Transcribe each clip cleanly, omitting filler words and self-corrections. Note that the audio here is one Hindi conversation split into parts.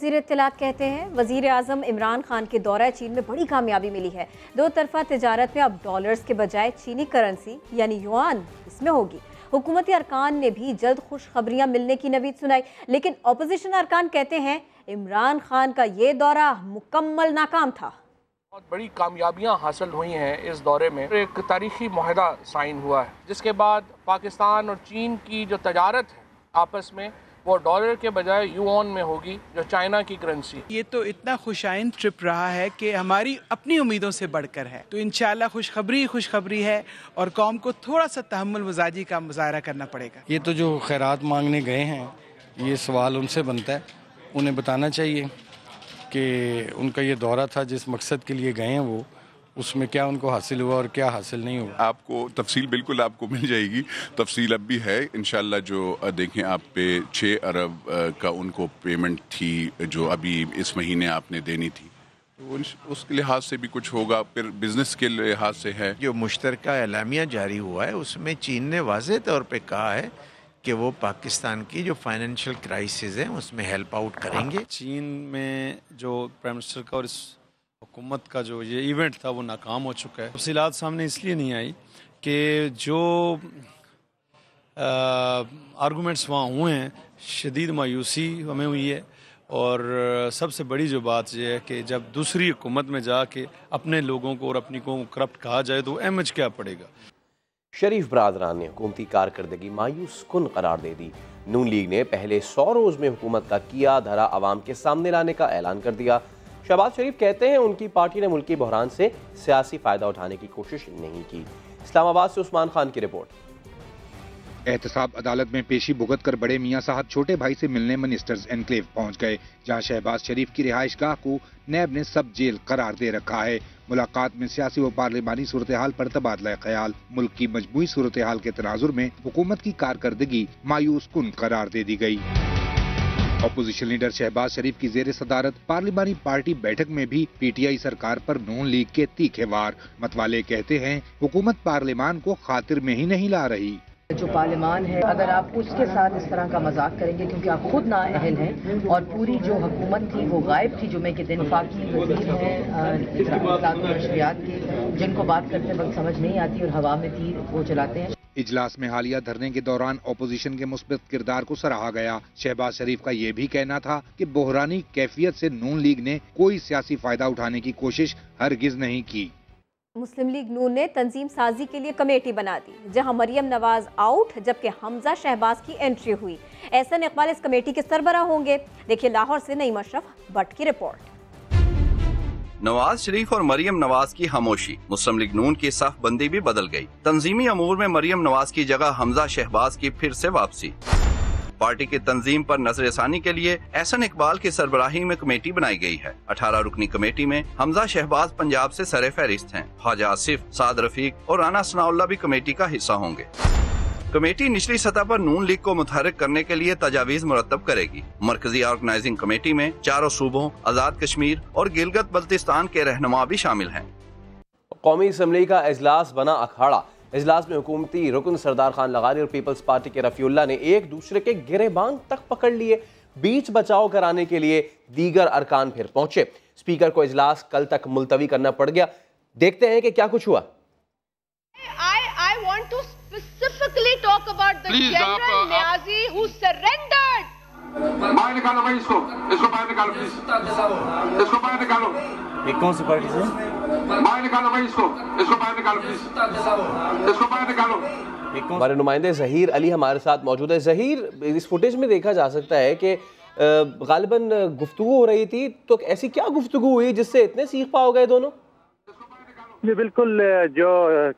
वज़ीर इत्तलात कहते हैं वज़ीर आज़म इमरान खान के दौरा चीन में बड़ी कामयाबी मिली है। दो तरफा तिजारत में अब डॉलर्स के बजाय चीनी करेंसी यानी युआन इसमें होगी। हुकूमती अरकान ने भी जल्द खुशखबरियां मिलने की नवीद सुनाई, लेकिन अपोजिशन अरकान कहते हैं इमरान खान का ये दौरा मुकम्मल नाकाम था। बहुत बड़ी कामयाबियां हासिल हुई हैं इस दौरे में। एक तारीखी मुआहदा साइन हुआ है जिसके बाद पाकिस्तान और चीन की जो तजारत है आपस में वो डॉलर के बजाय युआन में होगी, जो चाइना की करेंसी। ये तो इतना खुशाइन ट्रिप रहा है कि हमारी अपनी उम्मीदों से बढ़कर है, तो इंशाल्लाह खुशखबरी है और कौम को थोड़ा सा तहम्मुल मजाजी का मुजाहरा करना पड़ेगा। ये तो जो खैरात मांगने गए हैं, ये सवाल उनसे बनता है, उन्हें बताना चाहिए कि उनका ये दौरा था, जिस मकसद के लिए गए हैं वो उसमें क्या उनको हासिल हुआ और क्या हासिल नहीं हुआ। आपको तफसील बिल्कुल आपको मिल जाएगी, तफसील अब भी है इंशाल्लाह। जो देखें आप पे 6 अरब का उनको पेमेंट थी जो अभी इस महीने आपने देनी थी, तो उसके लिहाज से भी कुछ होगा। फिर बिजनेस के लिहाज से है। जो मुश्तरका एलामिया जारी हुआ है उसमें चीन ने वाज़ेह तौर पे कहा है कि वो पाकिस्तान की जो फाइनेंशियल क्राइसिस है उसमें हेल्प आउट करेंगे। चीन में जो प्राइम मिनिस्टर का और इस हुकूमत का जो ये इवेंट था वो नाकाम हो चुका है। तफसीलात सामने इसलिए नहीं आई कि जो आर्गूमेंट्स वहाँ हुए हैं, शदीद मायूसी हमें हुई है। और सबसे बड़ी जो बात यह है कि जब दूसरी हुकूमत में जाके अपने लोगों को और अपनी को करप्ट कहा जाए तो एमएच क्या पड़ेगा। शरीफ बरादरान ने हुकूमती कारकर्दगी मायूस कुन करार दे दी। नून लीग ने पहले 100 रोज में हुकूमत का किया धरा आवाम के सामने लाने का ऐलान कर दिया। शहबाज शरीफ कहते हैं उनकी पार्टी ने मुल्की बहरान से सियासी फायदा उठाने की कोशिश नहीं की। इस्लामाबाद से उस्मान खान की रिपोर्ट। एहतसाब अदालत में पेशी भुगत कर बड़े मियां साहब छोटे भाई से मिलने मिनिस्टर्स एनक्लेव पहुंच गए, जहां शहबाज शरीफ की रिहाइश गाह को नैब ने सब जेल करार दे रखा है। मुलाकात में सियासी व पार्लिमानी सूरत हाल पर तबादला ख्याल, मुल्क की मजमूई सूरत हाल के तनाजुर में हुकूमत की कारकर्दगी मायूस कुन करार दे दी गई। अपोजिशन लीडर शहबाज शरीफ की जेर सदारत पार्लिमानी पार्टी बैठक में भी पीटीआई सरकार पर नून लीग के तीखे वार। मतवाले कहते हैं हुकूमत पार्लिमान को खातिर में ही नहीं ला रही। जो पार्लिमान है, अगर आप उसके साथ इस तरह का मजाक करेंगे, क्योंकि आप खुद नाअहल हैं और पूरी जो हुकूमत थी वो गायब थी। जुमे के दिन वफाकी वज़ीर हैं इत्तलात व नशरियात के, जिनको बात करते वक्त समझ नहीं आती और हवा में तीर वो चलाते हैं। इजलास में हालिया धरने के दौरान अपोजिशन के मुस्बत किरदार को सराहा गया। शहबाज शरीफ का ये भी कहना था कि बहरानी कैफियत से नून लीग ने कोई सियासी फायदा उठाने की कोशिश हरगिज नहीं की। मुस्लिम लीग नून ने तंजीम साजी के लिए कमेटी बना दी, जहां मरियम नवाज आउट जबकि हमजा शहबाज की एंट्री हुई। एहसन इकबाल इस कमेटी के सरबराह होंगे। देखिए लाहौर से नईम अशरफ भट्ट की रिपोर्ट। नवाज शरीफ और मरियम नवाज की खामोशी, मुस्लिम लीग नून की साफ बंदी भी बदल गई। तंजीमी अमूर में मरियम नवाज की जगह हमजा शहबाज की फिर से वापसी। पार्टी की तंजीम पर नजरसानी के लिए एहसन इकबाल की सरबराही में कमेटी बनाई गई है। 18 रुकनी कमेटी में हमजा शहबाज पंजाब से सरे फहरिस्त हैं। ख्वाजा आसिफ, साद रफीक और राना सनाउल्लाह भी कमेटी का हिस्सा होंगे। कमेटी निचली सतह पर नून लीग को मुतहरिक करने के लिए तजावीज मुरतब करेगी। मरकजी ऑर्गेनाइजिंग कमेटी में 4 सूबों, आजाद कश्मीर और गिलगित बल्तिस्तान के रहनुमा भी शामिल हैं। कौमी असम्बली का इजलास बना अखाड़ा। इजलास में हुकूमती रुकन सरदार खान लगारी और पीपल्स पार्टी के रफीउल्लाह ने एक दूसरे के गिरेबान तक पकड़ लिए। बीच बचाव कराने के लिए दीगर अरकान फिर पहुंचे। स्पीकर को इजलास कल तक मुलतवी करना पड़ गया। देखते हैं कि क्या कुछ हुआ। I want to specifically talk about the General Niazi who surrendered. बाहर निकालो भाई इसको बाहर निकालो प्लीज, इसको बाहर निकालो। ये कौन सी पार्टी से? बाहर निकालो भाई इसको बाहर निकालो प्लीज, इसको बाहर निकालो। हमारे नुमाइंदे जहीर अली हमारे साथ मौजूद है। जहीर, इस फुटेज में देखा जा सकता है कि गालिबन गुफ्तगू हो रही थी, तो ऐसी क्या गुफ्तगू हुई जिससे इतने सीख पाओ गए दोनों? जी बिल्कुल, जो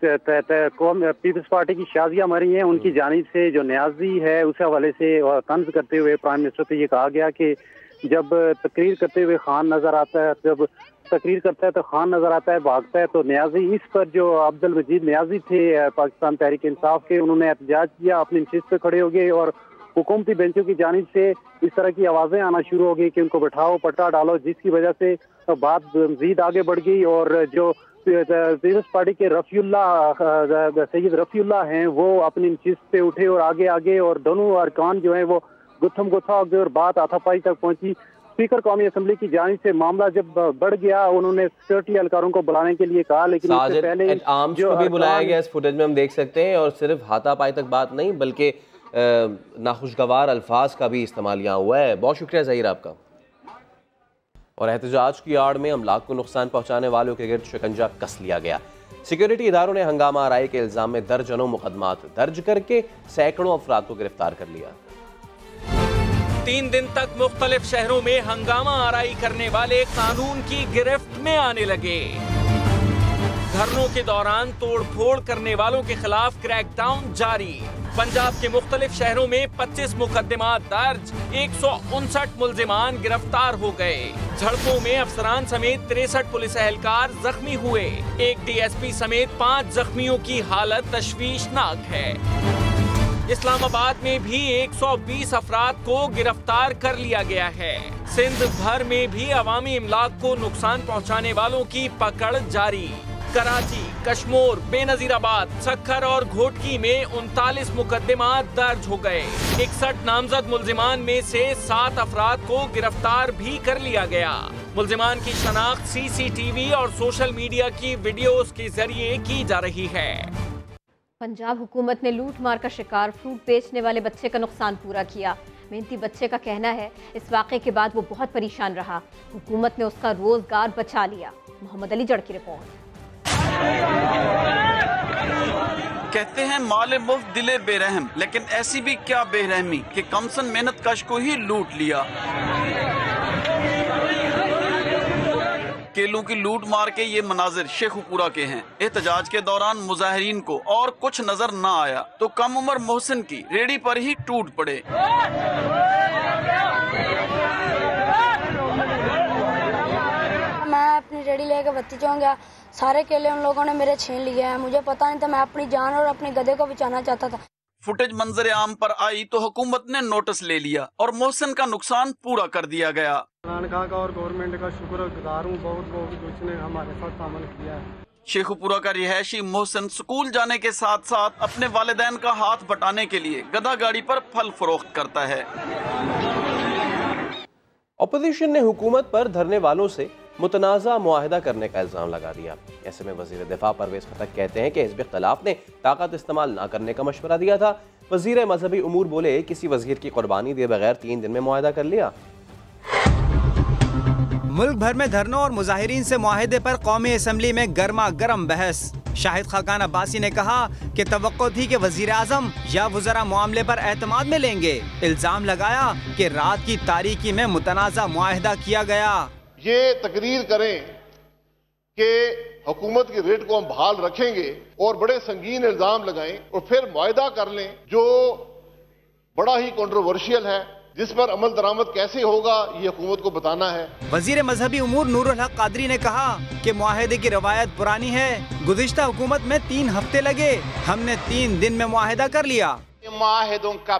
पीपल्स पार्टी की शाजिया मरी हैं उनकी जानिब से जो न्याजी है उस हवाले से तंज करते हुए प्राइम मिनिस्टर से ये कहा गया कि जब तकरीर करते हुए खान नजर आता है, जब तकरीर करता है तो खान नजर आता है, भागता है तो न्याजी। इस पर जो अब्दुल मजीद न्याजी थे पाकिस्तान तहरीक इंसाफ के, उन्होंने एहतजाज किया, अपनी नशिस्त पे खड़े हो गए और हुकूमती बेंचों की जानिब से इस तरह की आवाजें आना शुरू हो गई कि उनको बैठाओ, पट्टा डालो, जिसकी वजह से बात मजीद आगे बढ़ गई। और जो पीपल्स पार्टी के सैयद रफीउल्लाह हैं वो अपनी नशिस्त पे उठे और आगे और दोनों अरकान जो हैं वो गुत्थम गुत्था हो गए और बात हाथापाई तक पहुंची। स्पीकर कौमी असम्बली की जानिब से मामला जब बढ़ गया, उन्होंने सिक्योरिटी एहलकारों को बुलाने के लिए कहा, लेकिन इससे पहले आर्म्स को भी बुलाया गया। इस फुटेज में हम देख सकते हैं, और सिर्फ हाथापाई तक बात नहीं बल्कि नाखुशगवार अल्फाज का भी इस्तेमाल यहाँ हुआ है। बहुत शुक्रिया ज़हीर आपका। और एहतजाज की आड़ में अमलाक को नुकसान पहुँचाने वालों के गिर्द शिकंजा कस लिया गया। सिक्योरिटी इदारों ने हंगामा आराई के इल्जाम में दर्जनों मुकदमात दर्ज करके सैकड़ों अफराद को गिरफ्तार कर लिया। 3 दिन तक मुख्तलिफ शहरों में हंगामा आराई करने वाले कानून की गिरफ्त में आने लगे। धरनों के दौरान तोड़ फोड़ करने वालों के खिलाफ क्रैकडाउन जारी। पंजाब के मुख्तलिफ शहरों में 25 मुकदमात दर्ज, 159 मुल्जिमान गिरफ्तार हो गए। झड़पों में अफसरान समेत 63 पुलिस एहलकार जख्मी हुए। एक डीएसपी समेत 5 जख्मियों की हालत तशवीशनाक है। इस्लामाबाद में भी 120 अफराद को गिरफ्तार कर लिया गया है। सिंध भर में भी अवामी इमलाक को नुकसान पहुंचाने वालों की पकड़ जारी। कराची, कश्मीर, बेनजीराबाद, सक्खर और घोटकी में 39 मुकदमात दर्ज हो गए। 61 नामजद मुल्जिमान में से 7 अफराद को गिरफ्तार भी कर लिया गया। मुल्जिमान की शनाख्त सीसीटीवी और सोशल मीडिया की वीडियोस के जरिए की जा रही है। पंजाब हुकूमत ने लूट मार का शिकार फ्रूट बेचने वाले बच्चे का नुकसान पूरा किया। मेहनती बच्चे का कहना है इस वाक़े के बाद वो बहुत परेशान रहा। हुकूमत ने उसका रोजगार बचा लिया। मोहम्मद अली जड़ की रिपोर्ट। कहते हैं माले मुफ्त दिले बेरहम, लेकिन ऐसी भी क्या बेरहमी कि कमसन मेहनत कश को ही लूट लिया। केलों की लूट मार के ये मनाजिर शेखुपुरा के हैं। एहतजाज के दौरान मुजाहिरीन को और कुछ नजर न आया तो कम उम्र मोहसिन की रेडी पर ही टूट पड़े। मैं अपनी रेडी लेकर बत्ती चौक गया, सारे केले उन लोगों ने मेरे छीन लिए हैं। मुझे पता नहीं था, मैं अपनी जान और अपने गधे को बचाना चाहता था। फुटेज मंजर आम पर आई तो हुकूमत ने नोटिस ले लिया और मोहसिन का नुकसान पूरा कर दिया गया। खानका का और गवर्नमेंट का शुक्रगुजार हूँ बहुत जिसने हमारे साथ अमल किया है। शेखुपुरा का रिहायशी मोहसिन स्कूल जाने के साथ साथ अपने वालिदैन का हाथ बटाने के लिए गधा गाड़ी पर फल फरोख्त करता है। अपोजिशन ने हुकूमत पर धरने वालों से मुतनाज़ा मुआहिदा करने का इल्ज़ाम लगा दिया। ऐसे में वज़ीर दिफा परवेज़ खटक कहते हैं कि हिज़्ब इख्तिलाफ ने ताकत इस्तेमाल न करने का मशवरा दिया था। वज़ीर मजहबी उमूर बोले किसी वज़ीर की कुर्बानी दिए बगैर 3 दिन में मुआहिदा कर लिया। मुल्क भर में धरनों और मुजाहिरीन से मुआहिदे पर कौमी असम्बली में गर्मा गर्म बहस। शाहिद खाकान अब्बासी ने कहा कि तवक्को थी कि वजीर आजम या वज़रा मामले पर एतमाद में लेंगे। इल्जाम लगाया कि रात की तारीकी में मुतनाज़ा मुआहिदा किया गया। ये तकरीर करें कि हुकूमत की रेट को हम बहाल रखेंगे और बड़े संगीन इल्जाम लगाएं और फिर मुआहिदा कर लें जो बड़ा ही कंट्रोवर्शियल है, जिस पर अमल दरामद कैसे होगा ये हुकूमत को बताना है। वजीर मजहबी उमूर नूरुल हक कादरी ने कहा कि मुआहिदे की रवायत पुरानी है। गुज़िश्ता हुकूमत में 3 हफ्ते लगे, हमने 3 दिन में मुआहिदा कर लिया। मुआहिदों का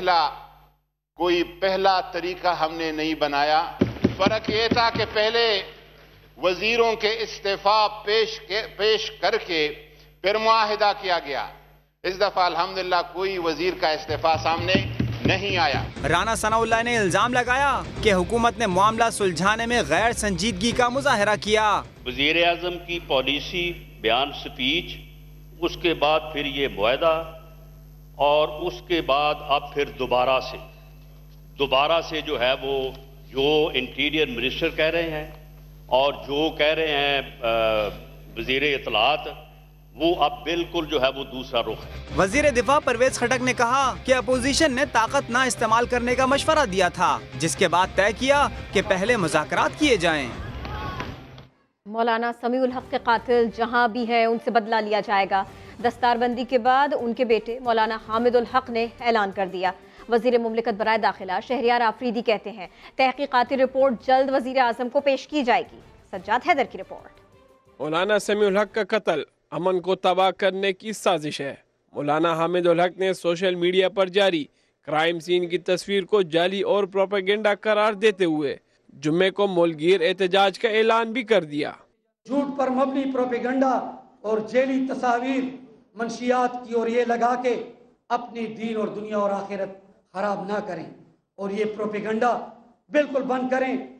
पहला तरीका हमने नहीं बनाया। फर्क ये था कि पहले वजीरों के इस्तीफा पेश करके फिर मुआहिदा किया गया। इस दफा अल्हम्दुलिल्लाह कोई वजीर का इस्तीफा सामने नहीं आया। राना सनाउल्लाह ने इल्जाम लगाया कि हुकूमत ने मामला सुलझाने में गैर संजीदगी का मुजाहरा किया। वजीर आजम की पॉलिसी, बयान, स्पीच, उसके बाद फिर ये मुआहिदा और उसके बाद अब फिर दोबारा से जो है वो जो इंटीरियर मिनिस्टर कह रहे हैं और जो कह रहे हैं वजीर इत्तलात, वो अब बिल्कुल जो है वो दूसरा रुख है। वजीर दिफा परवेज खटक ने कहा कि अपोजिशन ने ताकत ना इस्तेमाल करने का मशवरा दिया था, जिसके बाद तय किया कि पहले मुज़ाकरात किए जाएं। मौलाना समीउल हक के कातिल जहां भी है उनसे बदला लिया जाएगा। दस्तारबंदी के बाद उनके बेटे मौलाना हामिदुल हक ने ऐलान कर दिया। वजीर मुमलिकत बराए दाखिला शहरियार आफरीदी कहते हैं तहकीकाती रिपोर्ट जल्द वजीर आजम को पेश की जाएगी। सज्जाद हैदर की रिपोर्ट। मौलाना समीउल हक का कत्ल अमन को तबाह करने की साजिश है। मौलाना हामिदुल हक ने सोशल मीडिया पर जारी क्राइम सीन की तस्वीर को जाली और प्रोपेगेंडा करार देते हुए जुम्मे को मुल्कगीर एहतजाज का ऐलान भी कर दिया। झूठ पर मबनी प्रोपेगेंडा और जेली तस्वीर मंशियात की ओर ये लगा के अपनी दीन और दुनिया और आखिरत खराब ना करें और ये प्रोपेगेंडा बिल्कुल बंद करें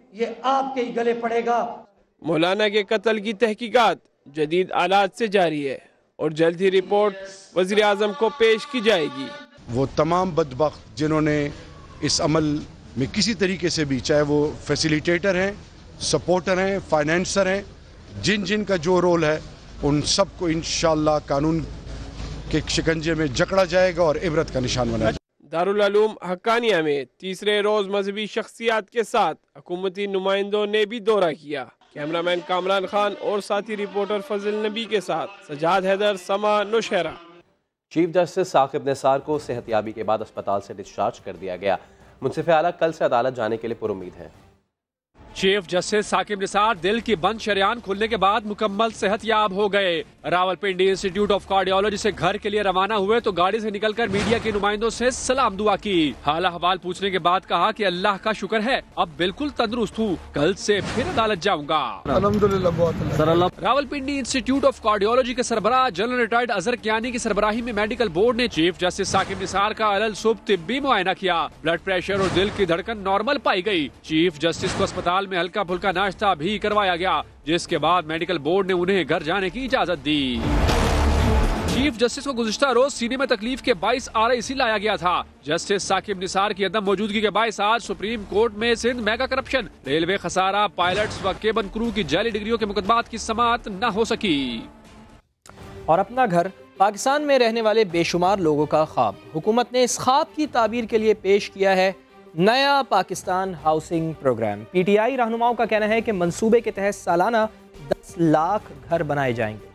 ये आपके ही गले पड़ेगा। मौलाना के कत्ल की तहकीकात जदीद आलात से जारी है और जल्द ही रिपोर्ट वज़ीर आज़म को पेश की जाएगी। वो तमाम बदबख्त जिन्होंने इस अमल में किसी तरीके से भी, चाहे वो फैसिलिटेटर हैं, सपोर्टर हैं, फाइनेंसर हैं, जिन का जो रोल है, उन सबको इंशाअल्लाह कानून के शिकंजे में जकड़ा जाएगा और इबरत का निशान बनाया जाएगा। दारुल उलूम हक्कानिया में तीसरे रोज मजहबी शख्सियात के साथ हुकूमती नुमाइंदों ने भी दौरा किया। कैमरामैन कामरान खान और साथी रिपोर्टर फजल नबी के साथ सजाद हैदर, समा, नौशहरा। चीफ जस्टिस साकिब निसार को सेहतयाबी के बाद अस्पताल से डिस्चार्ज कर दिया गया। मुंसिफ आला कल से अदालत जाने के लिए पुरुम्मीद है। चीफ जस्टिस साकिब निसार दिल की बंद शरेआन खुलने के बाद मुकम्मल सेहतयाब हो गए। रावलपिंडी इंस्टीट्यूट ऑफ कार्डियोलॉजी से घर के लिए रवाना हुए तो गाड़ी से निकलकर मीडिया के नुमाइंदों से सलाम दुआ की। हाल अहवाल पूछने के बाद कहा कि अल्लाह का शुक्र है अब बिल्कुल तंदुरुस्त हूँ, कल से फिर अदालत जाऊँगा। रावलपिंडी इंस्टीट्यूट ऑफ कार्डियोलॉजी के सरबराह जनरल रिटायर्ड अजहर कियानी की सरबराही में मेडिकल बोर्ड ने चीफ जस्टिस साकिब निसार का अलल सुब तिब्बी मुआयना किया। ब्लड प्रेशर और दिल की धड़कन नॉर्मल पाई गई। चीफ जस्टिस को अस्पताल में हल्का फुल्का नाश्ता भी करवाया गया, जिसके बाद मेडिकल बोर्ड ने उन्हें घर जाने की इजाजत दी। चीफ जस्टिस को गुज़िश्ता रोज सीने में तकलीफ के बाइस RIC लाया गया था। जस्टिस साकिब निसार की अदम मौजूदगी के बाइस आज सुप्रीम कोर्ट में सिंध मेगा करप्शन, रेलवे खसारा, पायलट्स व केबन क्रू की जाली डिग्रियों के मुकदमात की समाअत न हो सकी। और अपना घर पाकिस्तान में रहने वाले बेशुमार लोगों का ख्वाब, हुकूमत ने इस ख्वाब की ताबीर के लिए पेश किया है नया पाकिस्तान हाउसिंग प्रोग्राम। PTI रहनुमाओं का कहना है कि मंसूबे के तहत सालाना 10 लाख घर बनाए जाएंगे।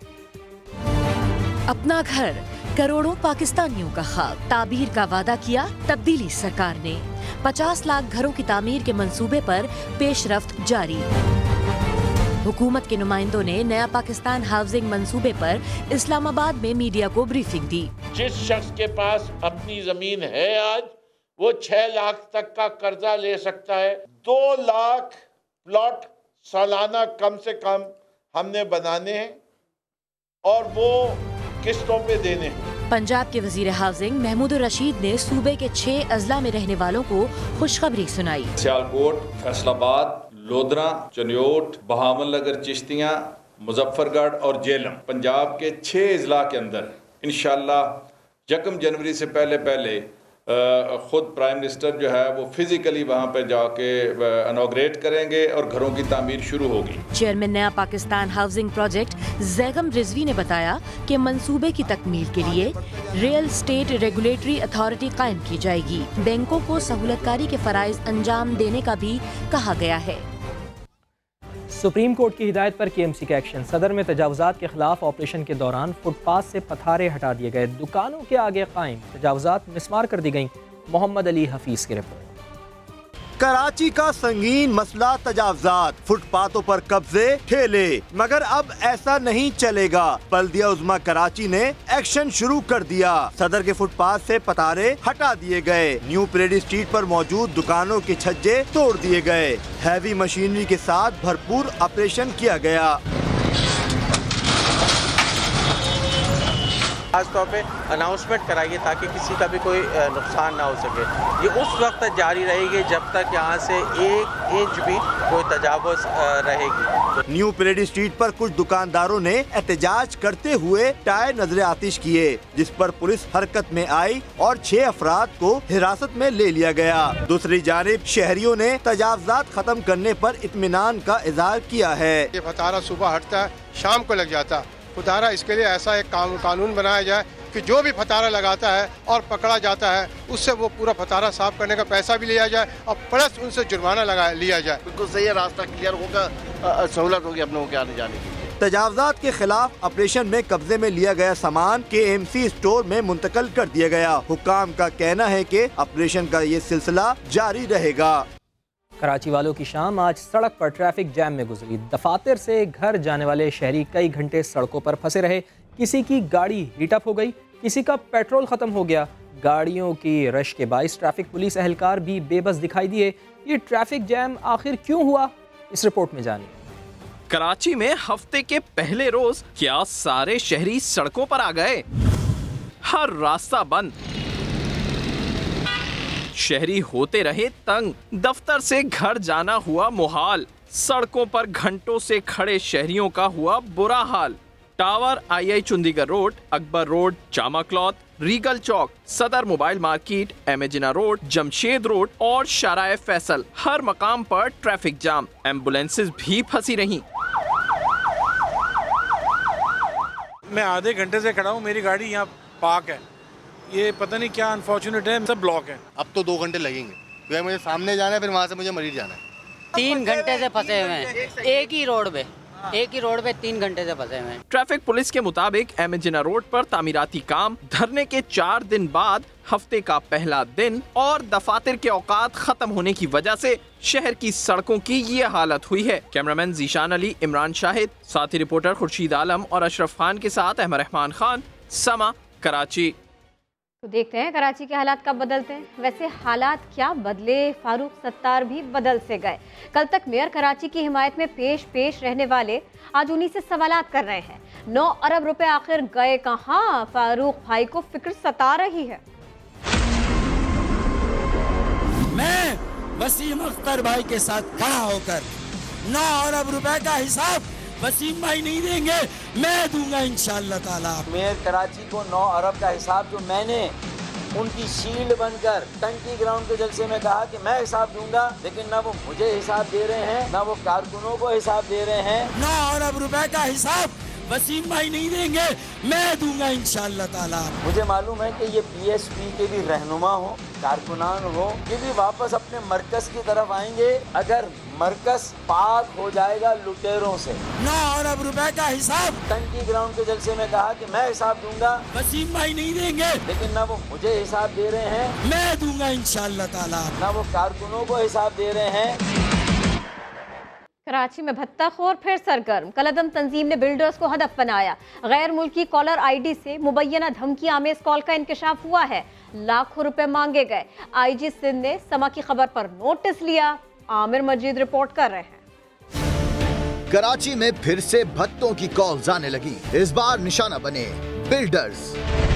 अपना घर, करोड़ों पाकिस्तानियों का ख्वाब, ताबीर का वादा किया तब्दीली सरकार ने। 50 लाख घरों की तामीर के मंसूबे पर पेशरफ्त जारी। हुकूमत के नुमाइंदों ने नया पाकिस्तान हाउसिंग मंसूबे पर इस्लामाबाद में मीडिया को ब्रीफिंग दी। जिस शख्स के पास अपनी जमीन है आज, वो 6 लाख तक का कर्जा ले सकता है। 2 लाख प्लॉट सालाना कम से कम हमने बनाने हैं और वो किस्तों पे देने हैं। पंजाब के वजीर हाउसिंग महमूद रशीद ने सूबे के 6 अजला में रहने वालों को खुशखबरी सुनाई। सियालकोट, फैसलाबाद, लोधरा, चनियोट, बहावल नगर, चिश्तियाँ, मुजफ्फरगढ़ और जेलम, पंजाब के 6 अजला के अंदर इंशाअल्लाह 1 जनवरी से पहले खुद प्राइम मिनिस्टर जो है वो फिजिकली वहाँ पे जाके इनॉग्रेट करेंगे और घरों की तामीर शुरू होगी। चेयरमैन नया पाकिस्तान हाउसिंग प्रोजेक्ट जैगम रिजवी ने बताया कि मंसूबे की तकमील के लिए रियल स्टेट रेगुलेटरी अथॉरिटी कायम की जाएगी। बैंकों को सहूलतकारी के फराइज अंजाम देने का भी कहा गया है। सुप्रीम कोर्ट की हिदायत पर KMC का एक्शन। सदर में तजावुजात के खिलाफ ऑपरेशन के दौरान फुटपाथ से पथारे हटा दिए गए। दुकानों के आगे कायम तजावुजात मिसमार कर दी गई। मोहम्मद अली हफीज की रिपोर्ट। कराची का संगीन मसला तजावुजात, फुटपाथों पर कब्जे, ठेले, मगर अब ऐसा नहीं चलेगा। बल्दिया उज़्मा कराची ने एक्शन शुरू कर दिया। सदर के फुटपाथ से पतारे हटा दिए गए। न्यू परेड स्ट्रीट पर मौजूद दुकानों के छज्जे तोड़ दिए गए। हैवी मशीनरी के साथ भरपूर ऑपरेशन किया गया। खासतौर पे अनाउंसमेंट कराइए ताकि किसी का भी कोई नुकसान ना हो सके। ये उस वक्त जारी रहेगी जब तक यहाँ से 1 इंच भी कोई तजावुज़ रहेगी। न्यू परेड स्ट्रीट पर कुछ दुकानदारों ने एहतजाज करते हुए टायर नजर आतिश किए, जिस पर पुलिस हरकत में आई और 6 अफराद को हिरासत में ले लिया गया। दूसरी जानिब शहरियों ने तजावुजात खत्म करने पर इत्मीनान का इज़हार किया है। ये फतारा सुबह हटता है, शाम को लग जाता है। खुदारा इसके लिए ऐसा एक कानून बनाया जाए कि जो भी फतारा लगाता है और पकड़ा जाता है उससे वो पूरा फतारा साफ करने का पैसा भी लिया जाए और प्लस उनसे जुर्माना लिया जाए। बिल्कुल सही है, रास्ता क्लियर होगा, सहूलत होगी अपनों के आने जाने की। तजावुजात के खिलाफ ऑपरेशन में कब्जे में लिया गया सामान KMC स्टोर में मुंतकिल कर दिया गया। हुक्काम का कहना है कि ऑपरेशन का ये सिलसिला जारी रहेगा। कराची वालों की शाम आज सड़क पर ट्रैफिक जैम में गुजरी। दफातर से घर जाने वाले शहरी कई घंटे सड़कों पर फंसे रहे। किसी की गाड़ी हीटअप हो गई, किसी का पेट्रोल खत्म हो गया। गाड़ियों की रश के बाइस ट्रैफिक पुलिस एहलकार भी बेबस दिखाई दिए। ये ट्रैफिक जैम आखिर क्यों हुआ, इस रिपोर्ट में जानिए। कराची में हफ्ते के पहले रोज क्या सारे शहरी सड़कों पर आ गए? हर रास्ता बंद। शहरी होते रहे तंग, दफ्तर से घर जाना हुआ मुहाल, सड़कों पर घंटों से खड़े शहरियों का हुआ बुरा हाल। Tower, I Chundrigar road, Akbar road, Jama cloth, Regal chowk, Saddar mobile market, एमेजिना रोड, जमशेद रोड और शाराए फैसल, हर मकाम पर ट्रैफिक जाम, एम्बुलेंसेस भी फंसी रहीं। मैं आधे घंटे से खड़ा हूँ, मेरी गाड़ी यहाँ पार्क है, ये पता नहीं क्या अनफॉर्चुनेट है, सब ब्लॉक है। अब तो 2 घंटे लगेंगे क्योंकि मुझे सामने जाना है, फिर वहाँ से मुझे मरीज जाना है। 3 घंटे से फंसे हुए हैं, एक ही रोड पे 3 घंटे से फंसे हुए हैं। ट्रैफिक पुलिस के मुताबिक एमेजिना रोड पर तामीराती काम धरने के 4 दिन बाद हफ्ते का पहला दिन और दफातर के औकात खत्म होने की वजह से शहर की सड़कों की ये हालत हुई है। कैमरामैन जीशान अली, इमरान शाहिद, साथी रिपोर्टर खुर्शीद आलम और अशरफ खान के साथ अहमद रहमान खान, समा, कराची। तो देखते हैं कराची के हालात कब बदलते हैं। वैसे हालात क्या बदले, फारूक सत्तार भी बदल से गए। कल तक मेयर कराची की हिमायत में पेश रहने वाले आज उन्हीं से सवालात कर रहे हैं। 9 अरब रुपए आखिर गए कहां? फारूक भाई को फिक्र सता रही है। मैं वसीम अख्तर भाई के साथ खड़ा होकर 9 अरब रुपए का हिसाब वसीम भाई नहीं देंगे, मैं दूंगा इंशाअल्लाह ताला। मेयर कराची को 9 अरब का हिसाब जो मैंने उनकी शील्ड बनकर टंकी ग्राउंड के जलसे में कहा कि मैं हिसाब दूंगा, लेकिन ना वो मुझे हिसाब दे रहे हैं, ना वो कारकुनों को हिसाब दे रहे हैं। 9 अरब रुपए का हिसाब वसीम भाई नहीं देंगे, मैं दूंगा इंशाअल्लाह ताला। मुझे मालूम है कि ये पीएसपी के भी रहनुमा हो, कारकुनान हो, ये भी वापस अपने मरकज की तरफ आएंगे अगर मरकज पाक हो जाएगा लुटेरों से। 9 अरब रुपए का हिसाब टंकी ग्राउंड के जलसे में कहा कि मैं हिसाब दूंगा, वसीम भाई नहीं देंगे, लेकिन ना वो मुझे हिसाब दे रहे हैं, मैं दूंगा इंशाअल्लाह ताला। ना वो कारकुनों को हिसाब दे रहे हैं। कराची में भत्ताखोर फिर सरगर्म। कलअदम तंजीम ने बिल्डर्स को हदफ बनाया। गैर मुल्की कॉलर आईडी से मुबैना धमकी आमेज कॉल का इंकशाफ हुआ है। लाखों रुपए मांगे गए। आईजी सिंध ने समा की खबर पर नोटिस लिया। आमिर मजीद रिपोर्ट कर रहे हैं। कराची में फिर से भत्तों की कॉल्स आने लगी। इस बार निशाना बने बिल्डर्स।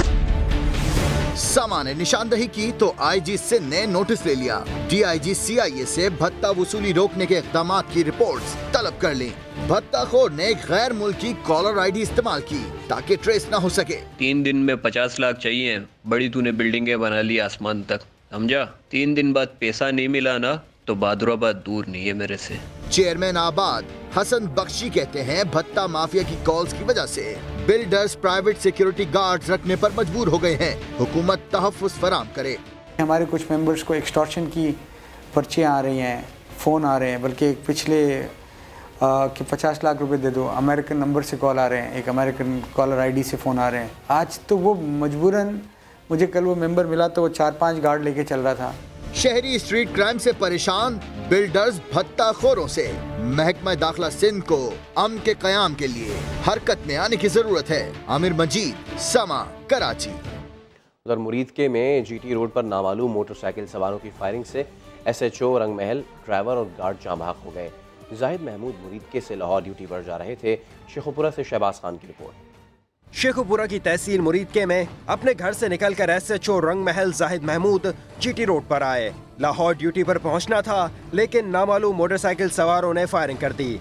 समा ने निशानदही की तो आईजी सिंध ने नोटिस ले लिया। डीआईजी सीआईए से भत्ता वसूली रोकने के इक़दाम की रिपोर्ट्स तलब कर ली। भत्ताखोर ने गैर मुल्की कॉलर आईडी इस्तेमाल की ताकि ट्रेस न हो सके। 3 दिन में 50 लाख चाहिए, बड़ी तूने बिल्डिंगें बना ली आसमान तक, समझा? 3 दिन बाद पैसा नहीं मिला ना तो बहादुराबाद दूर नहीं है मेरे से। चेयरमैन आबाद हसन बख्शी कहते हैं भत्ता माफिया की कॉल्स की वजह से बिल्डर्स प्राइवेट सिक्योरिटी गार्ड्स रखने पर मजबूर हो गए हैं। हुकूमत तहफ़्फ़ुज़ फराम करे। हमारे कुछ मेंबर्स को एक्सटॉर्शन की पर्चियाँ आ रही हैं, फ़ोन आ रहे हैं, बल्कि एक पिछले कि 50 लाख रुपए दे दो, अमेरिकन नंबर से कॉल आ रहे हैं, एक अमेरिकन कॉलर आईडी से फ़ोन आ रहे हैं। आज तो वो मजबूरन, मुझे कल वो मेंबर मिला तो वो 4-5 गार्ड लेके चल रहा था। शहरी स्ट्रीट क्राइम से परेशान बिल्डर्स भत्ताखोरों से महकमा दाखिला सिंध को अमन के क़याम के लिए हरकत में आने की जरूरत है। आमिर मजीद, समा, कराची। उधर मुरीदके में जीटी रोड पर नामालूम मोटरसाइकिल सवारों की फायरिंग से एसएचओ रंगमहल, ड्राइवर और गार्ड जाँ बहक हो गए। जाहिद महमूद मुरीदके से लाहौर ड्यूटी पर जा रहे थे। शेखुपुरा से शहबाज खान की रिपोर्ट। शेखुपुरा की तहसील मुरीदके में अपने घर से निकलकर SHO Rangmahal Zahid Mahmood GT road पर आए। लाहौर ड्यूटी पर पहुंचना था, लेकिन नामालूम मोटरसाइकिल सवारों ने फायरिंग कर दी।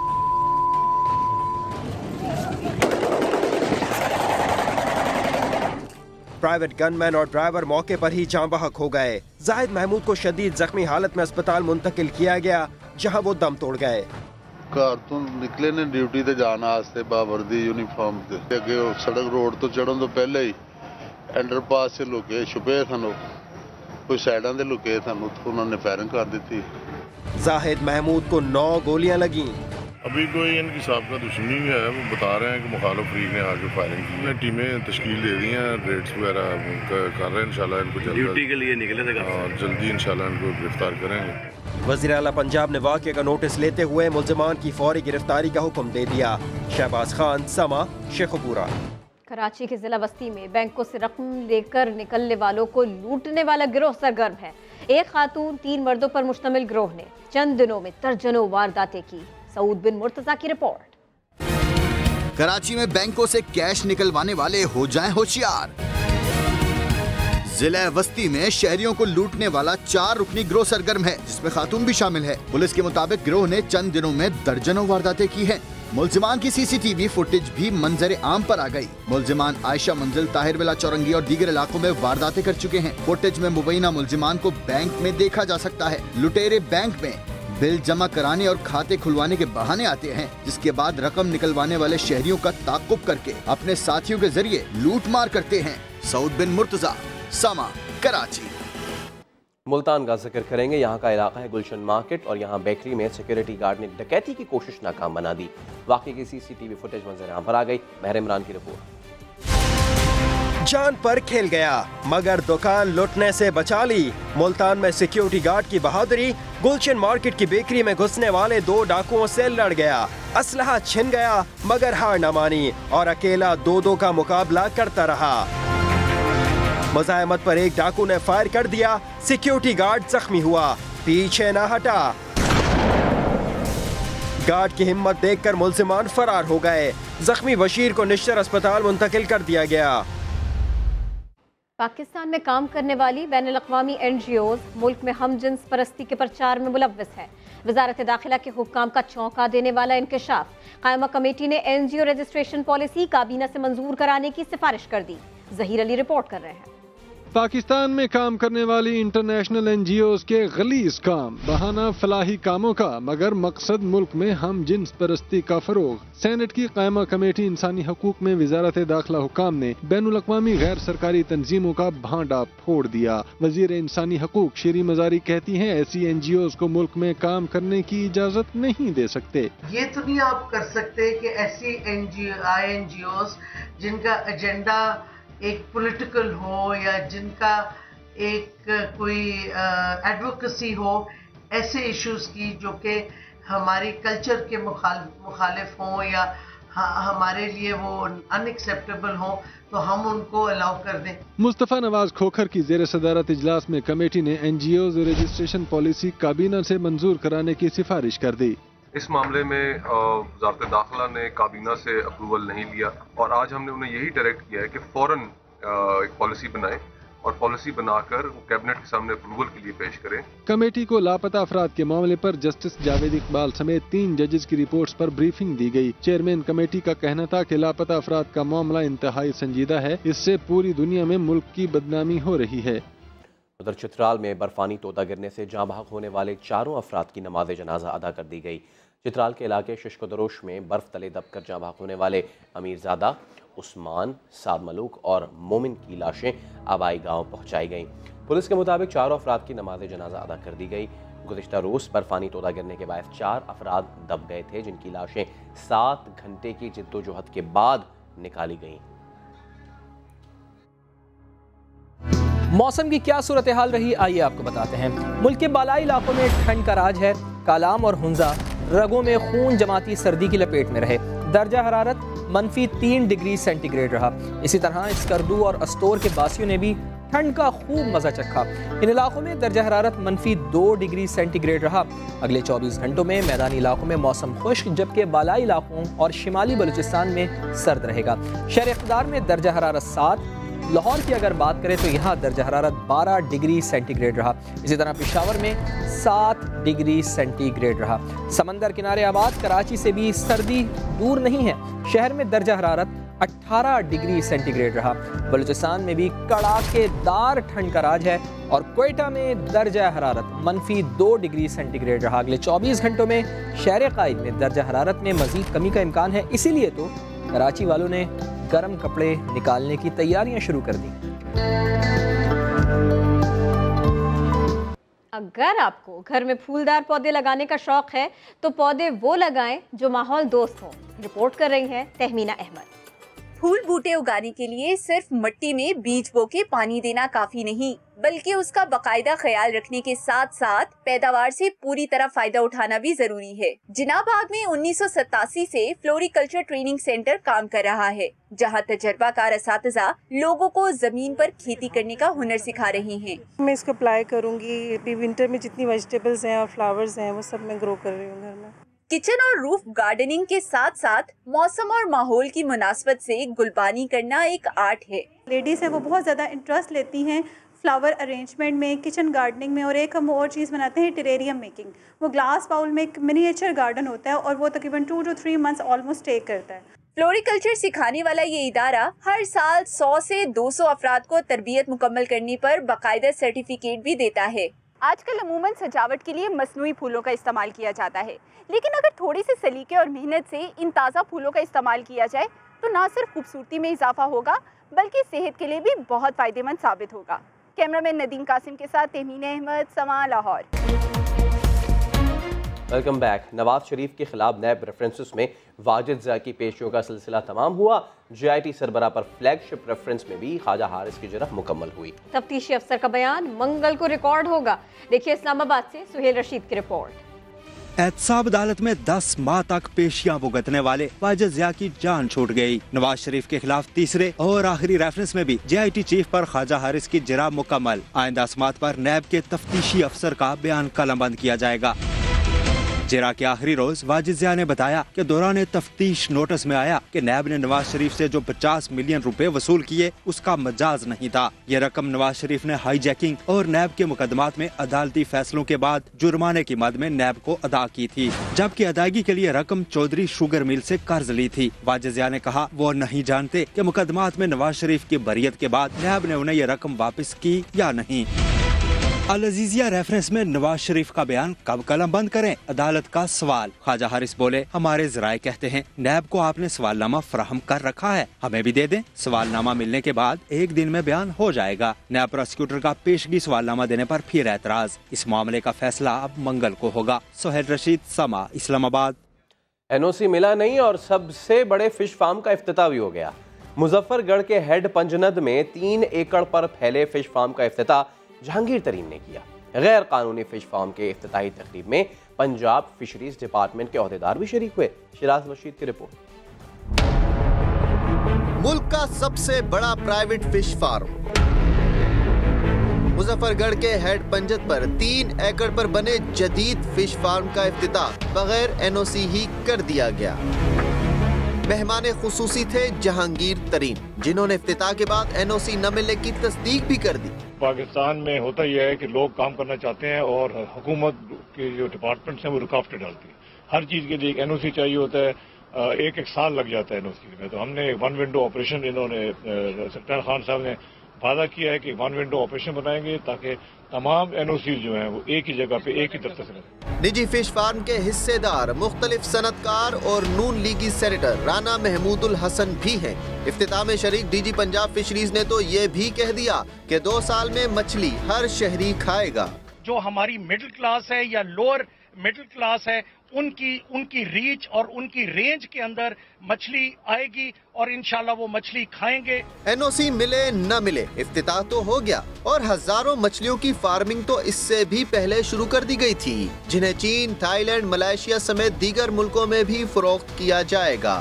प्राइवेट गनमैन और ड्राइवर मौके पर ही जाँ बहक हो गए। जाहिद महमूद को शदीद जख्मी हालत में अस्पताल मुंतकिल किया गया, जहां वो दम तोड़ गए। घर तो निकले ने ड्यूटी ते जाना वास्ते बावर्दी यूनिफॉर्म ते अगे सड़क रोड तो चढ़न तो पहले ही अंडरपास से लुके छुपे सन, कोई साइडा दे लुके सन, उन्होंने फायरिंग कर दी थी। जाहिद महमूद को 9 गोलियां लगी। अभी कोई इनकी साहब का दुश्मनी है, वो बता रहे हैं कि मुखालिफ फरीक ने आके फायरिंग की। टीमें तश्कील दे दी हैं, रेड्स वगैरह कर रहे हैं। इंशाल्लाह इनको ड्यूटी के लिए निकले थे और जल्दी इंशाल्लाह इनको गिरफ्तार करेंगे। वज़ीर आला पंजाब ने वाक़े का नोटिस लेते हुए मुल्ज़िमान की फौरी गिरफ्तारी का हुक्म दे दिया। शहबाज खान, समा, शेखुपुरा। कराची के जिला बस्ती में बैंकों से रकम लेकर निकलने वालों को लूटने वाला गिरोह सरगर्म है। एक खातून 3 मर्दों पर मुश्तमिल गिरोह ने चंद दिनों में दर्जनों वारदातें की। सऊद बिन मुर्तजा की रिपोर्ट। कराची में बैंकों से कैश निकलवाने वाले हो जाएं होशियार। जिला वस्ती में शहरियों को लूटने वाला 4 रुकनी गिरोह सरगर्म है, जिसमें खातून भी शामिल है। पुलिस के मुताबिक गिरोह ने चंद दिनों में दर्जनों वारदातें की हैं। मुलजिमान की सीसीटीवी फुटेज भी मंजर आम पर आ गई। मुलजिमान आयशा मंजिल, ताहिर विला, चौरंगी और दीगर इलाकों में वारदातें कर चुके हैं। फुटेज में मुबैना मुलजिमान को बैंक में देखा जा सकता है। लुटेरे बैंक में बिल जमा कराने और खाते खुलवाने के बहाने आते हैं, जिसके बाद रकम निकलवाने वाले शहरियों का ताक़ुब करके अपने साथियों के जरिए लूट मार करते हैं। सऊद बिन मुर्तजा, समा, कराची। मुल्तान का जिक्र करेंगे। यहाँ का इलाका है गुलशन मार्केट और यहाँ बेकरी में सिक्योरिटी गार्ड ने डकैती की कोशिश नाकाम बना दी। वाक़े की सीसीटीवी फुटेज मंजर आम पर आ गई। महर इमरान की रिपोर्ट। जान पर खेल गया मगर दुकान लुटने से बचा ली। मुल्तान में सिक्योरिटी गार्ड की बहादुरी। गुलशन मार्केट की बेकरी में घुसने वाले 2 डाकुओं से लड़ गया। असलहा छिन गया मगर हार न मानी और अकेला 2-2 का मुकाबला करता रहा। मुजाहिमत पर एक डाकू ने फायर कर दिया। सिक्योरिटी गार्ड जख्मी हुआ, पीछे न हटा। गार्ड की हिम्मत देखकर मुल्जिमान फरार हो गए। जख्मी बशीर को निश्चर अस्पताल मुंतकिल कर दिया गया। पाकिस्तान में काम करने वाली बैनुल-अक़वामी NGOs मुल्क में हम जिन्स परस्ती के प्रचार में मुलव्वस है। वजारत दाखिला के हुक्काम का चौंका देने वाला इंकशाफ। कायमा कमेटी ने NGO रजिस्ट्रेशन पॉलिसी काबीना से मंजूर कराने की सिफारिश कर दी। जहीर अली रिपोर्ट कर रहे हैं। पाकिस्तान में काम करने वाली इंटरनेशनल NGOs के गलीज काम, बहाना फलाही कामों का, मगर मकसद मुल्क में हम जिन्स परस्ती का फरोग। सेनेट की कायमा कमेटी इंसानी हकूक में वजारत दाखिला हुक्काम ने बैनुल-अक़वामी गैर सरकारी तंजीमों का भांडा फोड़ दिया। वजीर इंसानी हकूक शीरी मजारी कहती हैं ऐसी NGOs को मुल्क में काम करने की इजाजत नहीं दे सकते। ये तो नहीं आप कर सकते कि ऐसी NGOs जिनका एजेंडा एक पॉलिटिकल हो या जिनका एक कोई एडवोकेसी हो, ऐसे इश्यूज की जो कि हमारी कल्चर के मुखालिफ हों या हमारे लिए वो अनएक्सेप्टेबल हो, तो हम उनको अलाउ कर दें। मुस्तफ़ा नवाज खोखर की जेर सदारत इजलास में कमेटी ने NGOs रजिस्ट्रेशन पॉलिसी काबीना से मंजूर कराने की सिफारिश कर दी। इस मामले में वजारत दाखिला ने काबीना से अप्रूवल नहीं लिया और आज हमने उन्हें यही डायरेक्ट किया है कि फौरन एक पॉलिसी बनाएं और पॉलिसी बनाकर कैबिनेट के सामने अप्रूवल के लिए पेश करें। कमेटी को लापता अफराद के मामले पर जस्टिस जावेद इकबाल समेत 3 जजेस की रिपोर्ट्स पर ब्रीफिंग दी गई। चेयरमैन कमेटी का कहना था कि लापता अफराद का मामला इंतहाई संजीदा है, इससे पूरी दुनिया में मुल्क की बदनामी हो रही है। उधर चित्राल में बर्फानी तोता गिरने से जाँ बहक होने वाले 4 अफराद की नमाज जनाजा अदा कर दी गई। चित्राल के इलाके शिश्क-ओ-दरोश में बर्फ तले दबकर जाँ बहक होने वाले अमीरजादा, उस्मान, साद मलूक और मोमिन की लाशें आबाई गांव पहुंचाई गईं। पुलिस के मुताबिक 4 अफराद की नमाज जनाजा अदा कर दी गई। गुज़िश्ता रोज़ बर्फानी तोता गिरने के बाद 4 अफराद दब गए थे, जिनकी लाशें 7 घंटे की जिद्दोजहद के बाद निकाली गईं। मौसम की क्या सूरत हाल रही, आइए आपको बताते हैं। मुल्क के बालाई इलाकों में ठंड का राज है। कालाम और हुंजा रगों में खून जमाती सर्दी की लपेट में रहे। दर्जा हरारत -3 डिग्री सेंटीग्रेड रहा। इसी तरह स्कर्दू और अस्तोर के बासियों ने भी ठंड का खूब मजा चखा। इन इलाकों में दर्जा हरारत -2 डिग्री सेंटीग्रेड रहा। अगले 24 घंटों में मैदानी इलाकों में मौसम खुश्क, जबकि बालाई इलाकों और शिमाली बलूचिस्तान में सर्द रहेगा। शहर इक़्तिदार में दर्जा हरारत 7। लाहौर की अगर बात करें तो यहाँ दर्जा हरारत 12 डिग्री सेंटीग्रेड रहा। इसी तरह पेशावर में 7 डिग्री सेंटीग्रेड रहा। समंदर किनारे आबाद कराची से भी सर्दी दूर नहीं है। शहर में दर्जा हरारत 18 डिग्री सेंटीग्रेड रहा। बलूचिस्तान में भी कड़ाकेदार ठंड का राज है और क्वेटा में दर्जा हरारत -2 डिग्री सेंटीग्रेड रहा। अगले 24 घंटों में शहर कायद में दर्जा हरारत में मजीद कमी का इम्कान है। इसीलिए तो कराची वालों ने गर्म कपड़े निकालने की तैयारियां शुरू कर दी। अगर आपको घर में फूलदार पौधे लगाने का शौक है तो पौधे वो लगाएं जो माहौल दोस्त हों। रिपोर्ट कर रही हैं तहमीना अहमद। फूल बूटे उगाने के लिए सिर्फ मिट्टी में बीज बो के पानी देना काफी नहीं, बल्कि उसका बाकायदा ख्याल रखने के साथ साथ पैदावार से पूरी तरह फायदा उठाना भी जरूरी है। जिनाबाग में 1987 से फ्लोरिकल्चर ट्रेनिंग सेंटर काम कर रहा है, जहां तजर्बाकार असातिज़ा लोगों को जमीन पर खेती करने का हुनर सिखा रहे हैं। मैं इसको अप्लाई करूंगी। विंटर में जितनी वेजिटेबल्स हैं और फ्लावर्स हैं वो सब मैं ग्रो कर रही हूँ घर में। किचन और रूफ गार्डनिंग के साथ साथ मौसम और माहौल की मुनासबत से गुलबानी करना एक आर्ट है। लेडीज़ हैं वो बहुत ज़्यादा इंटरेस्ट लेती हैं फ्लावर अरेंजमेंट में, किचन गार्डनिंग में, और एक हम और चीज़ बनाते हैं टेरेरियम मेकिंग। वो ग्लास बाउल में एक मिनिएचर गार्डन होता है और वो तकरीबन 2 to 3 मंथ्स ऑलमोस्ट टेक करता है। फ्लोरिकल्चर सिखाने वाला ये इदारा हर साल 100 से 200 अफराद को तरबियत मुकम्मल करने पर बाकायदा सर्टिफिकेट भी देता है। आजकल अमूमन सजावट के लिए मसनूई फूलों का इस्तेमाल किया जाता है, लेकिन अगर थोड़ी सी सलीके और मेहनत से इन ताज़ा फूलों का इस्तेमाल किया जाए तो ना सिर्फ खूबसूरती में इजाफा होगा बल्कि सेहत के लिए भी बहुत फ़ायदेमंद साबित होगा। कैमरामैन नदीम कासिम के साथ तहमीन अहमद, समा, लाहौर। Welcome back. नवाज शरीफ के खिलाफ नैब रेफरेंसेस में वाजिद ज़िया की पेशियों का सिलसिला तमाम हुआ। JIT सरबराह पर फ्लैगशिप रेफरेंस में भी ख्वाजा हारिस की जरह मुकम्मल हुई। तफ्तीशी अफसर का बयान मंगल को रिकॉर्ड होगा। देखिए इस्लामाबाद से सुहेल रशीद की रिपोर्ट। एहतसाब अदालत में 10 माह तक पेशियां भुगतने वाले वाजिद ज़िया की जान छूट गई। नवाज शरीफ के खिलाफ तीसरे और आखिरी रेफरेंस में भी JIT चीफ पर ख्वाजा हारिस की जरा मुकम्मल। आइंदा समात पर नैब के तफ्तीशी अफसर का बयान कलमबंद किया जाएगा। जरा के आखिरी रोज वाजिद ज़िया ने बताया कि दौरान तफ्तीश नोटिस में आया कि नैब ने नवाज शरीफ से जो 50 मिलियन रुपए वसूल किए उसका मजाज नहीं था। ये रकम नवाज शरीफ ने हाईजैकिंग और नैब के मुकदमात में अदालती फैसलों के बाद जुर्माने की मद में नैब को अदा की थी, जबकि अदायगी के लिए रकम चौधरी शुगर मिल से कर्ज ली थी। वाजिद ज़िया ने कहा वो नहीं जानते कि मुकदमात में नवाज शरीफ की बरियत के बाद नैब ने उन्हें ये रकम वापस की या नहीं। अल अजीजिया रेफरेंस में नवाज शरीफ का बयान कब कलम बंद करें, अदालत का सवाल। ख्वाजा हारिस बोले हमारे ज़राए कहते हैं नैब को आपने सवालनामा फराहम कर रखा है, हमें भी दे दें। सवालनामा मिलने के बाद 1 दिन में बयान हो जाएगा। नैब प्रोसिक्यूटर का पेशगी सवालनामा देने पर फिर एतराज। इस मामले का फैसला अब मंगल को होगा। सुहेल रशीद, समा, इस्लामाबाद। NOC मिला नहीं और सबसे बड़े फिश फार्म का इफ्तिताह भी हो गया। मुजफ्फरगढ़ के हेड पंजनद में 3 एकड़ पर फैले फिश फार्म का इफ्तिताह जहांगीर तरीन ने किया। गैर कानूनी फिश फार्म के इफ्तिताही तकरीब में पंजाब फिशरीज डिपार्टमेंट के ओहदेदार भी शरीक हुए। शिराज रशीद की रिपोर्ट। मुल्क का सबसे बड़ा प्राइवेट फिश फार्म मुजफ्फरगढ़ के हेड पंजत पर 3 एकड़ पर बने जदीद फिश फार्म का इफ्तिताह बगैर NOC ही कर दिया गया। मेहमान खुसूसी थे जहांगीर तरीन, जिन्होंने इफ्तिताह के बाद NOC न मिलने की तस्दीक भी कर दी। पाकिस्तान में होता यह है कि लोग काम करना चाहते हैं और हुकूमत के जो डिपार्टमेंट्स हैं वो रुकावटें डालती है। हर चीज के लिए एक NOC चाहिए होता है, एक साल लग जाता है NOC में। तो हमने 1 विंडो ऑपरेशन, इन्होंने सत्तार खान साहब ने वादा किया है कि 1 विंडो ऑपरेशन बनाएंगे ताकि तमाम NOC जो हैं वो एक ही जगह पे एक ही दफ्तर से। निजी फिश फार्म के हिस्सेदार मुख्तलिफ सनतकार और नून लीगी सेनेटर राना महमूदुल हसन भी हैं। इफ्तिताह में शरीक DG पंजाब फिशरीज ने तो ये भी कह दिया कि 2 साल में मछली हर शहरी खाएगा। जो हमारी मिडिल क्लास है या लोअर मिडिल क्लास है उनकी रीच और उनकी रेंज के अंदर मछली आएगी और इंशाल्लाह वो मछली खाएंगे। NOC मिले न मिले इफ्तिताह तो हो गया और हजारों मछलियों की फार्मिंग तो इससे भी पहले शुरू कर दी गई थी, जिन्हें चीन, थाईलैंड, मलेशिया समेत दीगर मुल्कों में भी फरोख्त किया जाएगा।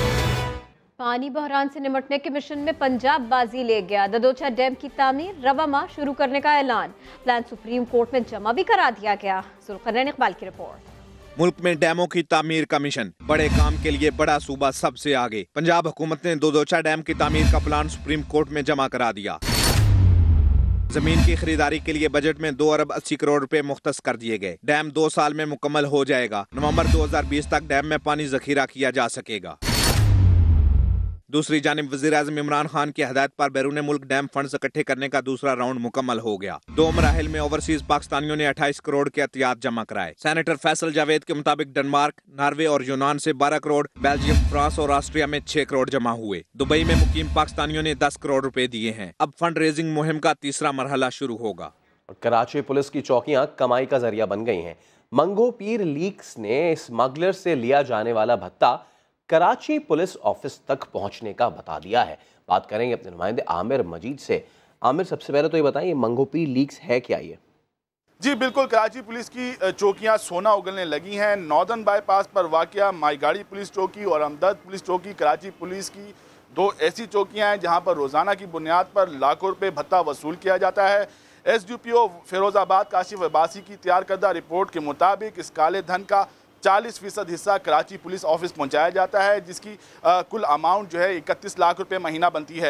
पानी बहरान से निपटने के मिशन में पंजाब बाजी ले गया। ददोचा डैम की तामीर रवा माह शुरू करने का ऐलान। प्लान सुप्रीम कोर्ट में जमा भी करा दिया गया। सुल्खनैन इकबाल की रिपोर्ट। मुल्क में डैमों की तामीर का मिशन, बड़े काम के लिए बड़ा सूबा सबसे आगे। पंजाब हुकूमत ने ददोचा डैम की तामीर का प्लान सुप्रीम कोर्ट में जमा करा दिया। जमीन की खरीदारी के लिए बजट में 2 अरब 80 करोड़ रुपए मुख्तस कर दिए गए। डैम 2 साल में मुकम्मल हो जाएगा। नवंबर 2020 तक डैम में पानी जखीरा किया जा सकेगा। दूसरी जानिब वज़ीर-ए-आज़म इमरान खान की हदायत पर बैरून मुल्क डैम फंड्स इकट्ठे करने का दूसरा राउंड मुकम्मल हो गया। 2 मराहिल में ओवरसीज पाकिस्तानियों ने 28 करोड़ के एहतियात जमा कराए। सेनेटर फैसल जावेद के मुताबिक डेनमार्क, नॉर्वे और यूनान से 12 करोड़, बेल्जियम, फ्रांस और ऑस्ट्रिया में 6 करोड़ जमा हुए। दुबई में मुकीम पाकिस्तानियों ने 10 करोड़ रुपए दिए हैं। अब फंड रेजिंग मुहिम का तीसरा मरहला शुरू होगा। कराची पुलिस की चौकियां कमाई का जरिया बन गई हैं। मंगो पीर लीक्स ने स्मगलर से लिया जाने वाला भत्ता कराची पुलिस ऑफिस तक पहुंचने का बता दिया है। बात करेंगे अपने नुमाइंदे आमिर मजीद से। आमिर, सबसे पहले तो ये बताइए मंगो पीर लीक्स है क्या ये? जी बिल्कुल, कराची पुलिस की चौकियां सोना उगलने लगी हैं। नॉर्दर्न बाईपास पर वाक़या माईगाड़ी पुलिस चौकी और हमदर्द पुलिस चौकी कराची पुलिस की 2 ऐसी चौकियां हैं जहां पर रोज़ाना की बुनियाद पर लाखों रुपए भत्ता वसूल किया जाता है। SDPO फिरोजाबाद काशिफ अब्बासी की तैयार करदा रिपोर्ट के मुताबिक इस काले धन का 40% हिस्सा कराची पुलिस ऑफिस पहुंचाया जाता है, जिसकी कुल अमाउंट जो है 31 लाख रुपए महीना बनती है।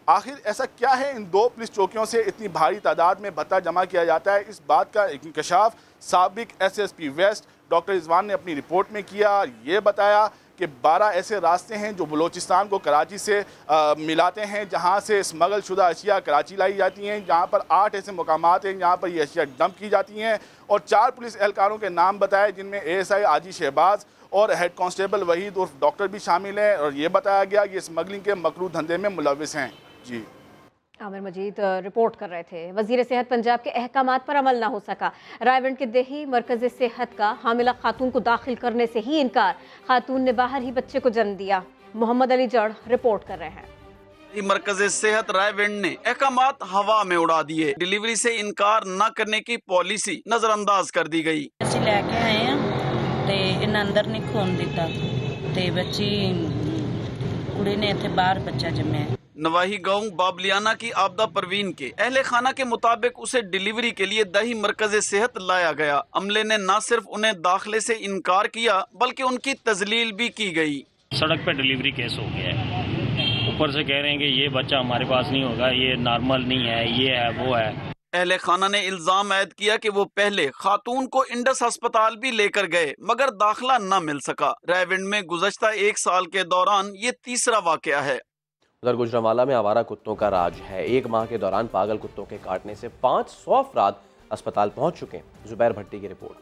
आखिर ऐसा क्या है इन 2 पुलिस चौकियों से इतनी भारी तादाद में भत्ता जमा किया जाता है? इस बात का इंकशाफ साबिक SSP वेस्ट डॉक्टर रिजवान ने अपनी रिपोर्ट में किया। ये बताया कि 12 ऐसे रास्ते हैं जो बलूचिस्तान को कराची से मिलाते हैं, जहां से स्मगल शुदा अशिया कराची लाई जाती हैं, जहां पर 8 ऐसे मुकामात हैं जहां पर ये अशिया डंप की जाती हैं, और 4 पुलिस एहलकारों के नाम बताए जिनमें ASI आजी शहबाज और हेड कांस्टेबल वहीद उर्फ डॉक्टर भी शामिल हैं। और ये बताया गया कि स्मगलिंग के मकरू धंधे में मुलविस हैं। जी आमिर मजीद रिपोर्ट कर रहे थे। वजीर सेहत पंजाब के अहकामात पर अमल ना हो सका। रायवंड के देही मरकज सेहत का हामिला खातून को दाखिल करने से ही इनकार। खातून ने बाहर ही बच्चे को जन्म दिया। मोहम्मद अली जड़ रिपोर्ट कर रहे हैं। मरकज सेहत रायवंड ने अहकामात हवा में उड़ा दिए। डिलीवरी से इनकार न करने की पॉलिसी नजरअंदाज कर दी गई। लेके आए हैं ते इन अंदर ने खून दिता ते बच्ची कुड़ी ने इत्थे बाहर बच्चा जम्या। नवाही गांव बाबलियाना की आपदा परवीन के अहले खाना के मुताबिक उसे डिलीवरी के लिए दही मरकज सेहत लाया गया। अमले ने न सिर्फ उन्हें दाखिले से इनकार किया बल्कि उनकी तजलील भी की गई। सड़क पे डिलीवरी केस हो गया है, ऊपर से कह रहे हैं कि ये बच्चा हमारे पास नहीं होगा, ये नॉर्मल नहीं है, ये है वो है। अहले खाना ने इल्जाम ऐद किया कि वो पहले खातून को इंडस अस्पताल भी लेकर गए मगर दाखिला न मिल सका। रायवंड में गुज़श्ता 1 साल के दौरान ये तीसरा वाकया है। उधर गुजरांवाला में आवारा कुत्तों का राज है। 1 माह के दौरान पागल कुत्तों के काटने से 500 अफराद अस्पताल पहुंच चुके हैं। जुबैर भट्टी की रिपोर्ट।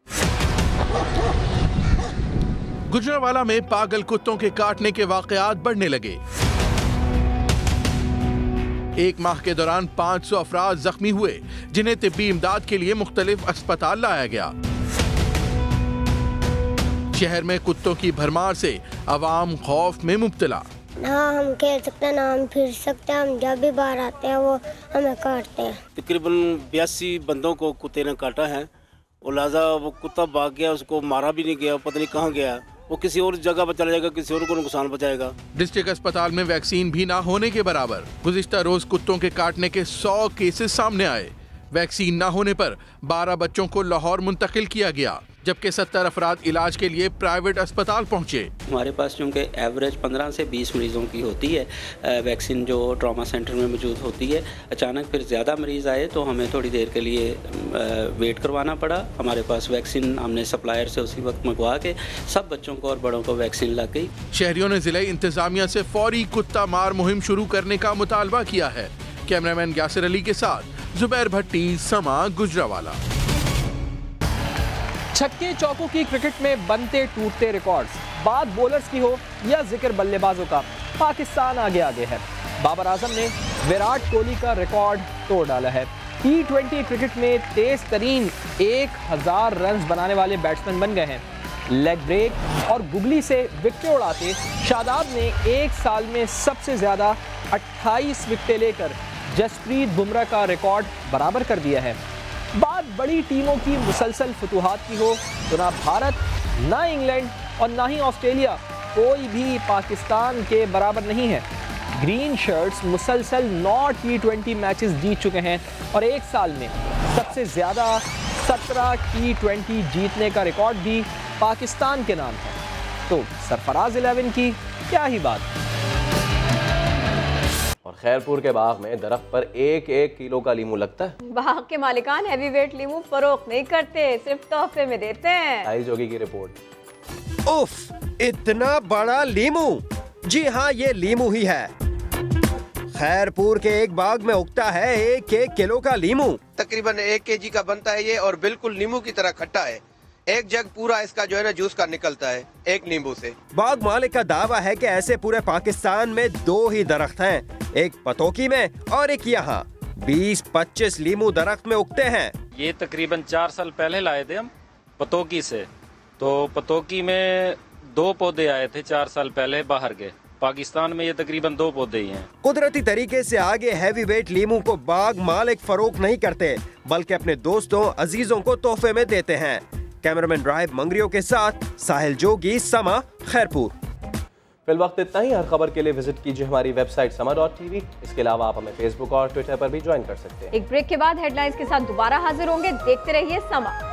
गुजरांवाला में पागल कुत्तों के काटने के वाकयात बढ़ने लगे। 1 माह के दौरान 500 अफराद जख्मी हुए जिन्हें तिब्बी इमदाद के लिए मुख्तलिफ अस्पताल लाया गया। शहर में कुत्तों की भरमार से अवाम खौफ में मुब्तला। ना हम खेल सकते हैं ना हम फिर सकते हैं। हम जब भी बाहर आते हैं वो हमें काटते हैं। तकरीबन 82 बंदों को कुत्ते ने काटा है और लिहाजा वो कुत्ता भाग गया, उसको मारा भी नहीं गया, पता नहीं कहाँ गया, वो किसी और जगह पर चला जाएगा, किसी और को नुकसान पहुंचाएगा। डिस्ट्रिक्ट अस्पताल में वैक्सीन भी ना होने के बराबर। गुज़िश्ता रोज कुत्तों के काटने के 100 केसेस सामने आए। वैक्सीन ना होने पर 12 बच्चों को लाहौर मुंतकिल किया गया जबकि 70 अफराद इलाज के लिए प्राइवेट अस्पताल पहुंचे। हमारे पास चूँकि एवरेज 15 से 20 मरीजों की होती है वैक्सीन जो ट्रॉमा सेंटर में मौजूद होती है, अचानक फिर ज़्यादा मरीज़ आए तो हमें थोड़ी देर के लिए वेट करवाना पड़ा। हमारे पास वैक्सीन हमने सप्लायर से उसी वक्त मंगवा के सब बच्चों को और बड़ों को वैक्सीन लग गई। शहरियों ने जिले इंतजामिया से फौरी कुत्ता मार मुहिम शुरू करने का मुतालबा किया है। कैमरामैन यासिर अली के साथ जुबैर भट्टी, समा, गुजरांवाला। छक्के चौकों की क्रिकेट में बनते टूटते रिकॉर्ड्स, बात बॉलर्स की हो या जिक्र बल्लेबाजों का, पाकिस्तान आगे है। बाबर आजम ने विराट कोहली का रिकॉर्ड तोड़ डाला है। T20 क्रिकेट में तेज तरीन 1000 रन बनाने वाले बैट्समैन बन गए हैं। लेग ब्रेक और गुगली से विकेटें उड़ाते शादाब ने 1 साल में सबसे ज्यादा 28 विकेटें लेकर जसप्रीत बुमराह का रिकॉर्ड बराबर कर दिया है। बात बड़ी टीमों की मुसलसल फतूहात की हो तो ना भारत, ना इंग्लैंड और ना ही ऑस्ट्रेलिया कोई भी पाकिस्तान के बराबर नहीं है। ग्रीन शर्ट्स मुसलसल 9 T20 मैचेस जीत चुके हैं और 1 साल में सबसे ज़्यादा 17 T20 जीतने का रिकॉर्ड भी पाकिस्तान के नाम है। तो सरफराज 11 की क्या ही बात। और खैरपुर के बाग में दरख्त पर 1-1 किलो का लीमू लगता है। बाग के मालिकान हैवी वेट लीमू फरोख्त नहीं करते, सिर्फ तोहफे में देते हैं। आई जोगी की रिपोर्ट। उफ, इतना बड़ा लीमू! जी हाँ, ये लीमू ही है। खैरपुर के एक बाग में उगता है 1-1 किलो का लीमू। तकरीबन 1 केजी का बनता है ये और बिल्कुल नींबू की तरह खट्टा है। 1 जग पूरा इसका जो है ना जूस का निकलता है एक नींबू से। बाग मालिक का दावा है कि ऐसे पूरे पाकिस्तान में 2 ही दरख्त हैं, एक पतोकी में और एक यहाँ। 20-25 लीमू दरख्त में उगते हैं। ये तकरीबन 4 साल पहले लाए थे हम पतोकी से, तो पतोकी में 2 पौधे आए थे 4 साल पहले बाहर के। पाकिस्तान में ये तकरीबन 2 पौधे ही हैं। कुदरती तरीके से आगे हैवी वेट लीमू को बाग मालिक फरोख्त नहीं करते बल्कि अपने दोस्तों अजीजों को तोहफे में देते हैं। कैमरामैन राहिब मंगरियों के साथ साहिल जोगी, समा, खैरपुर। फिल वक्त इतना ही। हर खबर के लिए विजिट कीजिए हमारी वेबसाइट sama.tv। इसके अलावा आप हमें फेसबुक और ट्विटर पर भी ज्वाइन कर सकते हैं। एक ब्रेक के बाद हेडलाइंस के साथ दोबारा हाजिर होंगे। देखते रहिए समा।